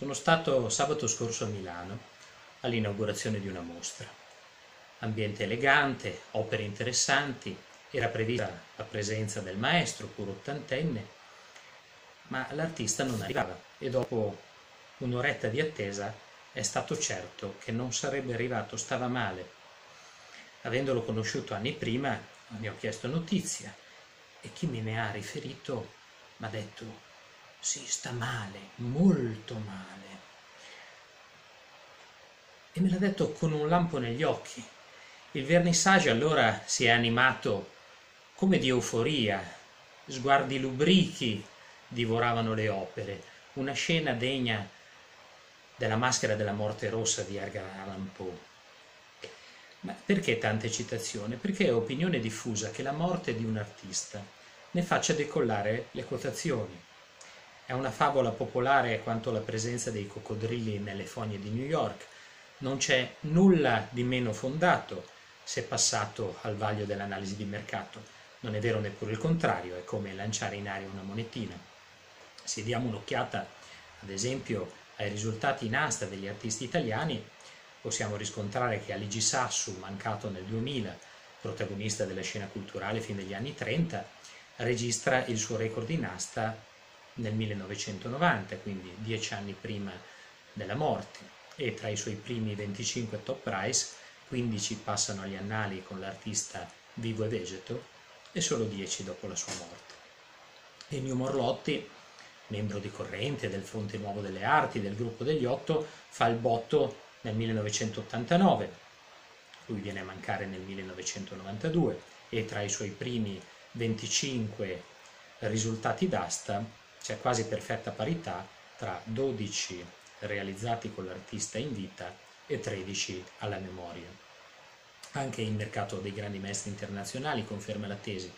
Sono stato sabato scorso a Milano all'inaugurazione di una mostra. Ambiente elegante, opere interessanti, era prevista la presenza del maestro, pur ottantenne, ma l'artista non arrivava e dopo un'oretta di attesa è stato certo che non sarebbe arrivato, stava male. Avendolo conosciuto anni prima, ne ho chiesto notizia e chi me ne ha riferito mi ha detto: sì, sta male, molto male. E me l'ha detto con un lampo negli occhi. Il vernissage allora si è animato come di euforia, sguardi lubrichi divoravano le opere, una scena degna della Maschera della morte rossa di Edgar Allan Poe. Ma perché tanta eccitazione? Perché è opinione diffusa che la morte di un artista ne faccia decollare le quotazioni. È una favola popolare quanto la presenza dei coccodrilli nelle fogne di New York. Non c'è nulla di meno fondato se passato al vaglio dell'analisi di mercato. Non è vero neppure il contrario, è come lanciare in aria una monetina. Se diamo un'occhiata, ad esempio, ai risultati in asta degli artisti italiani, possiamo riscontrare che Aligi Sassu, mancato nel 2000, protagonista della scena culturale fin dagli anni 30, registra il suo record in asta nel 1990, quindi 10 anni prima della morte, e tra i suoi primi 25 top prize, 15 passano agli annali con l'artista vivo e vegeto e solo 10 dopo la sua morte. Ennio Morlotti, membro di corrente del Fronte Nuovo delle Arti, del gruppo degli Otto, fa il botto nel 1989, lui viene a mancare nel 1992 e tra i suoi primi 25 risultati d'asta c'è quasi perfetta parità tra 12 realizzati con l'artista in vita e 13 alla memoria. Anche il mercato dei grandi maestri internazionali conferma la tesi.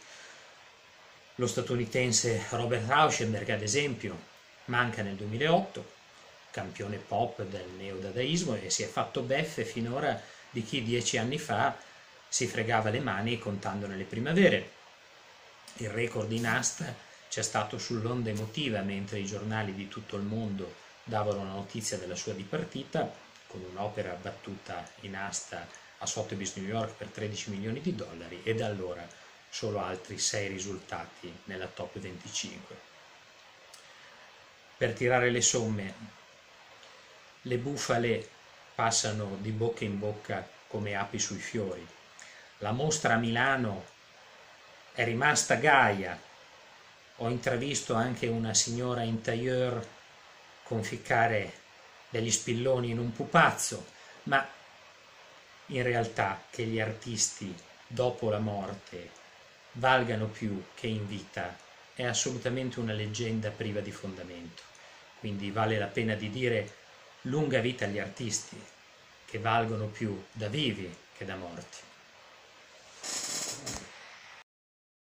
Lo statunitense Robert Rauschenberg, ad esempio, manca nel 2008, campione pop del neodadaismo, e si è fatto beffe finora di chi 10 anni fa si fregava le mani contandone le primavere. Il record in asta c'è stato sull'onda emotiva mentre i giornali di tutto il mondo davano la notizia della sua dipartita, con un'opera battuta in asta a Sotheby's New York per 13 milioni di dollari, e da allora solo altri 6 risultati nella top 25. Per tirare le somme, le bufale passano di bocca in bocca come api sui fiori. La mostra a Milano è rimasta gaia. Ho intravisto anche una signora in tailleur conficcare degli spilloni in un pupazzo, ma in realtà che gli artisti dopo la morte valgano più che in vita è assolutamente una leggenda priva di fondamento. Quindi vale la pena di dire lunga vita agli artisti, che valgono più da vivi che da morti.